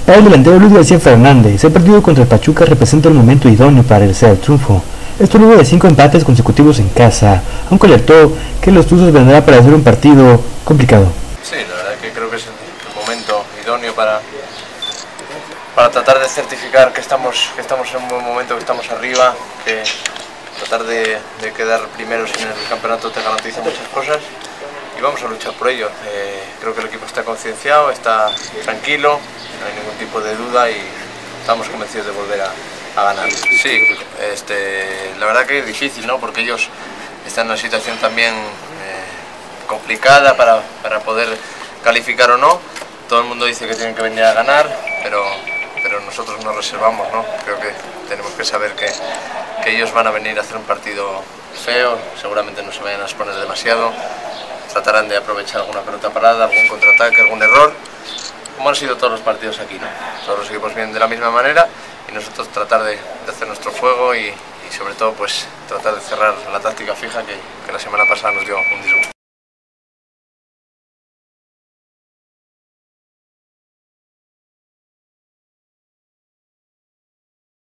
Para el delantero Luis García Fernández, el partido contra el Pachuca representa el momento idóneo para realizar el triunfo. Esto luego de 5 empates consecutivos en casa, aunque alertó que los Tuzos vendrá para hacer un partido complicado. Sí, la verdad que creo que es el momento idóneo para tratar de certificar que estamos en un buen momento, que estamos arriba, que tratar de quedar primeros en el campeonato te garantiza muchas cosas y vamos a luchar por ello. Creo que el equipo está concienciado, está tranquilo, no hay ningún tipo de duda y estamos convencidos de volver a ganar. Sí, la verdad que es difícil, ¿no? Porque ellos están en una situación también complicada para poder calificar o no. Todo el mundo dice que tienen que venir a ganar, pero nosotros nos reservamos, ¿no? Creo que tenemos que saber que ellos van a venir a hacer un partido feo, seguramente no se vayan a exponer demasiado, tratarán de aprovechar alguna pelota parada, algún contraataque, algún error, como han sido todos los partidos aquí, ¿no? Todos los equipos vienen de la misma manera y nosotros tratar de hacer nuestro juego y sobre todo pues tratar de cerrar la táctica fija que la semana pasada nos dio un disgusto.